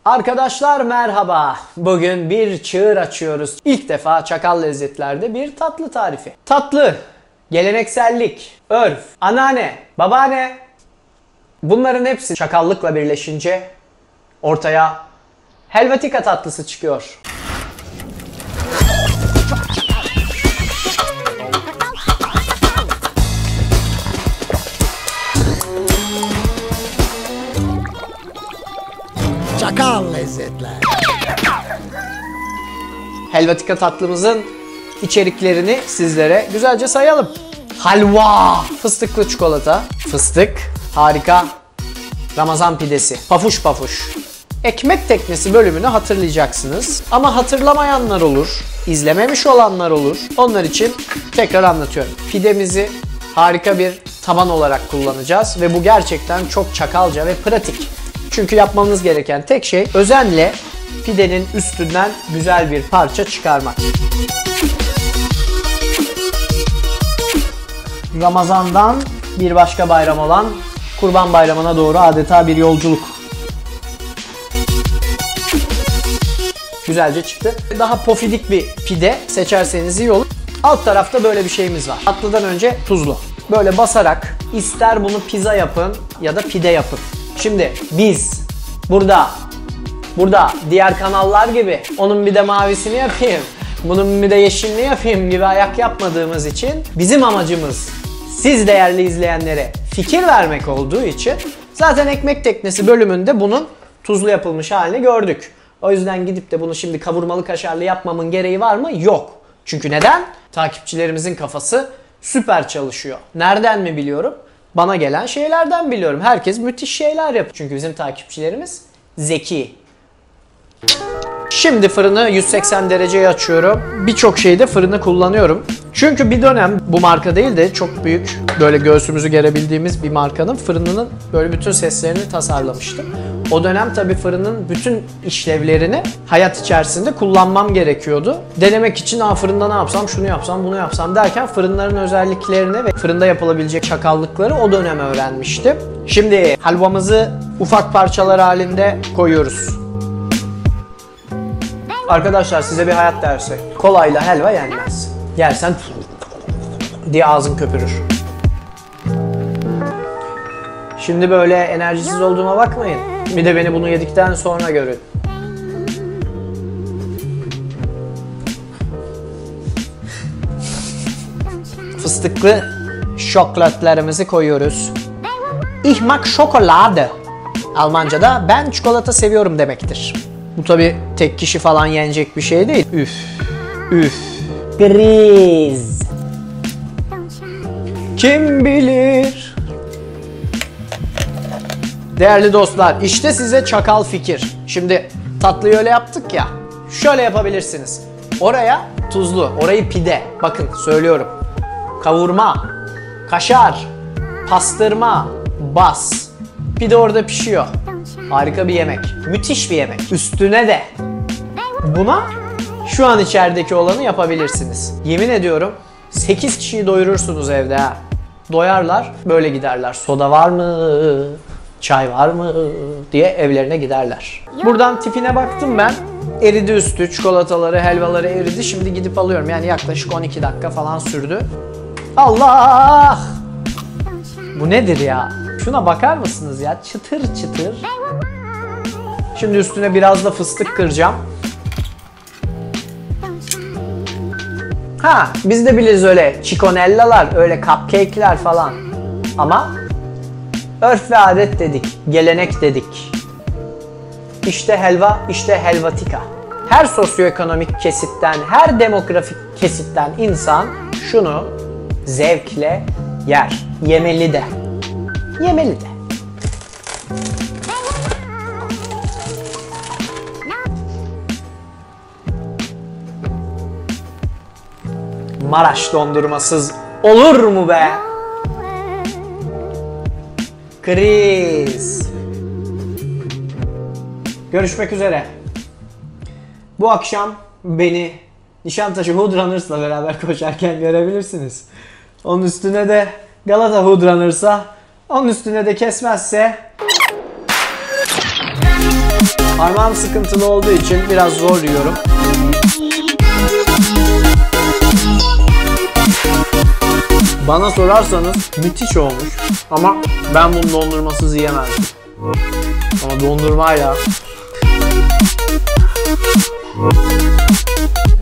Arkadaşlar merhaba. Bugün bir çığır açıyoruz. İlk defa Çakal Lezzetler'de bir tatlı tarifi. Tatlı, geleneksellik, örf, anneanne, babaanne. Bunların hepsi çakallıkla birleşince ortaya helvatika tatlısı çıkıyor. Çakal Lezzetler. Helvatika tatlımızın içeriklerini sizlere güzelce sayalım. Halva, fıstıklı çikolata, fıstık, harika, Ramazan pidesi, pafuş pafuş. Ekmek teknesi bölümünü hatırlayacaksınız. Ama hatırlamayanlar olur, izlememiş olanlar olur. Onlar için tekrar anlatıyorum. Pidemizi harika bir taban olarak kullanacağız ve bu gerçekten çok çakalca ve pratik. Çünkü yapmamız gereken tek şey özenle pidenin üstünden güzel bir parça çıkarmak. Ramazan'dan bir başka bayram olan Kurban Bayramı'na doğru adeta bir yolculuk. Güzelce çıktı. Daha pofidik bir pide seçerseniz iyi olur. Alt tarafta böyle bir şeyimiz var. Tatlıdan önce tuzlu. Böyle basarak ister bunu pizza yapın ya da pide yapın. Şimdi biz burada diğer kanallar gibi onun bir de mavisini yapayım, bunun bir de yeşilini yapayım gibi ayak yapmadığımız için bizim amacımız siz değerli izleyenlere fikir vermek olduğu için zaten ekmek teknesi bölümünde bunun tuzlu yapılmış halini gördük. O yüzden gidip de bunu şimdi kavurmalı kaşarlı yapmamın gereği var mı? Yok. Çünkü neden? Takipçilerimizin kafası süper çalışıyor. Nereden mi biliyorum? Bana gelen şeylerden biliyorum. Herkes müthiş şeyler yapıyor. Çünkü bizim takipçilerimiz zeki. Şimdi fırını 180 dereceye açıyorum. Birçok şeyde fırını kullanıyorum. Çünkü bir dönem bu marka değil de çok büyük, böyle göğsümüzü gerebildiğimiz bir markanın fırınının böyle bütün seslerini tasarlamıştım. O dönem tabii fırının bütün işlevlerini hayat içerisinde kullanmam gerekiyordu. Denemek için fırında ne yapsam, şunu yapsam, bunu yapsam derken fırınların özelliklerini ve fırında yapılabilecek çakallıkları o dönem öğrenmiştim. Şimdi helvamızı ufak parçalar halinde koyuyoruz. Arkadaşlar size bir hayat dersi. Kolayla helva yenmez. Yersen diye ağzın köpürür. Şimdi böyle enerjisiz olduğuma bakmayın. Bir de beni bunu yedikten sonra görün. Fıstıklı şokolatlarımızı koyuyoruz. Ich mag Schokolade. Almanca'da ben çikolata seviyorum demektir. Bu tabi tek kişi falan yenecek bir şey değil. Üf, üf. Kriz. Kim bilir? Değerli dostlar, işte size çakal fikir. Şimdi tatlıyı öyle yaptık ya. Şöyle yapabilirsiniz. Oraya tuzlu, orayı pide. Bakın söylüyorum. Kavurma, kaşar, pastırma, bas. Pide orada pişiyor. Harika bir yemek. Müthiş bir yemek. Üstüne de buna şu an içerideki olanı yapabilirsiniz. Yemin ediyorum 8 kişiyi doyurursunuz evde ha. Doyarlar, böyle giderler. Soda var mı? Çay var mı? Diye evlerine giderler. Buradan tipine baktım ben. Eridi üstü, çikolataları, helvaları eridi. Şimdi gidip alıyorum. Yani yaklaşık 12 dakika falan sürdü. Allah! Bu nedir ya? Şuna bakar mısınız ya? Çıtır çıtır. Şimdi üstüne biraz da fıstık kıracağım. Ha, biz de biliriz öyle çikonellalar, öyle cupcake'ler falan. Ama örf ve adet dedik, gelenek dedik. İşte helva, işte helvatika. Her sosyoekonomik kesitten, her demografik kesitten insan şunu zevkle yer. Yemeli de. Yemeli de. Maraş dondurmasız olur mu be? Kriz. Görüşmek üzere. Bu akşam beni Nişantaşı Hood Runners'la beraber koşarken görebilirsiniz. Onun üstüne de Galata Hood Runners'a, onun üstüne de kesmezse Parmağım sıkıntılı olduğu için biraz zor yiyorum. Bana sorarsanız müthiş olmuş. Ama ben bunu dondurmasız yiyemezdim. Ama dondurmayla